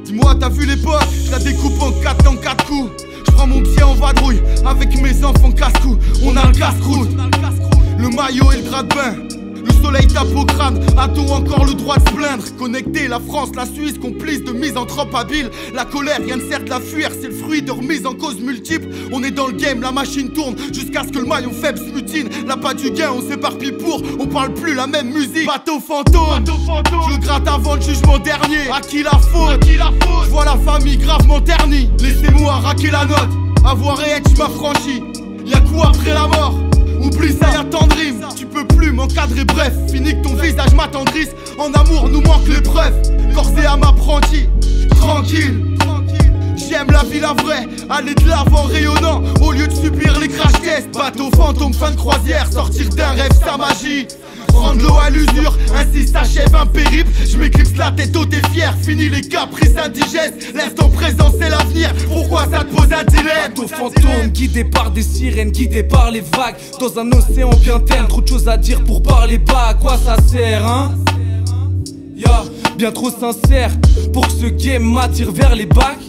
Dis-moi, t'as vu l'époque? Je la découpe en 4 en 4 coups. Je prends mon pied en vadrouille avec mes enfants casse-cou. On a le casse-croûte, le maillot et le drap de bain. Le soleil tape au crâne, a-t-on encore le droit de se plaindre? Connecter la France, la Suisse, complice de misanthropes habiles. La colère, rien ne sert de la fuir, c'est le fruit de remises en cause multiples. On est dans le game, la machine tourne, jusqu'à ce que le maillon faible se mutine. Là pas du gain, on s'éparpille pour, on parle plus la même musique. Bateau fantôme, je le gratte avant le jugement dernier. À qui la faute? Je vois la famille gravement ternie. Laissez-moi raquer la note, avoir et être, je m'affranchis. Y'a quoi après la mort? Oublie ça, y'a tant de rimes. Tu peux plus m'encadrer, bref. Fini que ton visage m'attendrisse. En amour nous manque les preuves. Corps et âme apprenti, tranquille. J'aime la vie la vraie, aller de l'avant rayonnant au lieu de subir les crash tests. Bateau fantôme, fin de croisière, sortir d'un rêve, sa magie. Prendre l'eau à l'usure, ainsi s'achève un périple. Je m'éclipse la tête haute et fière, fini les caprices indigestes. L'instant présent c'est l'avenir, pourquoi ça te pose un dilemme? Bateau fantôme, guidé par des sirènes, guidé par les vagues. Dans un océan bien terne, trop de choses à dire pour parler bas. À quoi ça sert, hein? Ya, bien trop sincère pour que ce game m'attire vers les bacs.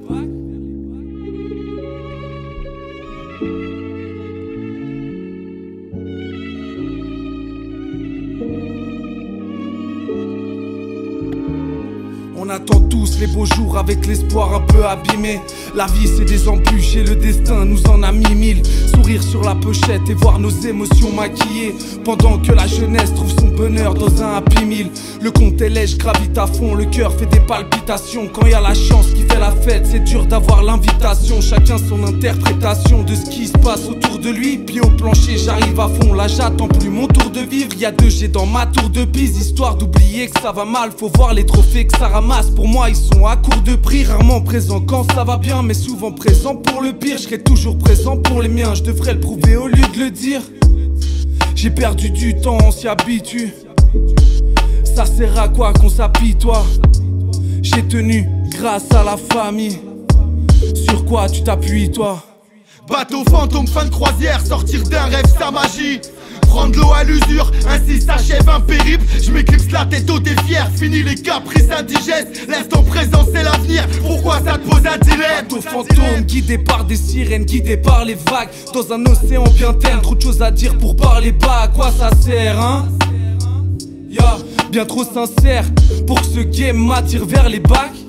On attend tous les beaux jours avec l'espoir un peu abîmé. La vie c'est des embûches et le destin nous en a mis 1000. Sourire sur la pochette et voir nos émotions maquillées, pendant que la jeunesse trouve son bonheur dans un happy meal. Le compte est lèche, gravite à fond, le cœur fait des palpitations. Quand y a la chance qui fait la fête, c'est dur d'avoir l'invitation. Chacun son interprétation de ce qui se passe autour de lui. Pied au plancher, j'arrive à fond, là j'attends plus mon tour de vivre. Y'a 2G dans ma tour de bise, histoire d'oublier que ça va mal. Faut voir les trophées que ça ramasse. Pour moi ils sont à court de prix, rarement présents quand ça va bien, mais souvent présents pour le pire. Je serai toujours présent pour les miens, je devrais le prouver au lieu de le dire. J'ai perdu du temps, on s'y habitue. Ça sert à quoi qu'on s'apitoie? J'ai tenu grâce à la famille. Sur quoi tu t'appuies toi? Bateau fantôme, fin de croisière, sortir d'un rêve, sa magie. Prendre l'eau à l'usure, ainsi s'achève un périple. Je m'éclipse la tête haute et fière, fini les caprices indigestes. L'instant présent c'est l'avenir, pourquoi ça te pose un dilemme? Bateau fantôme, guidé par des sirènes, guidé par les vagues. Dans un océan bien terne, trop de choses à dire pour parler bas. À quoi ça sert, hein? Ya, bien trop sincère pour que ce game m'attire vers les bacs.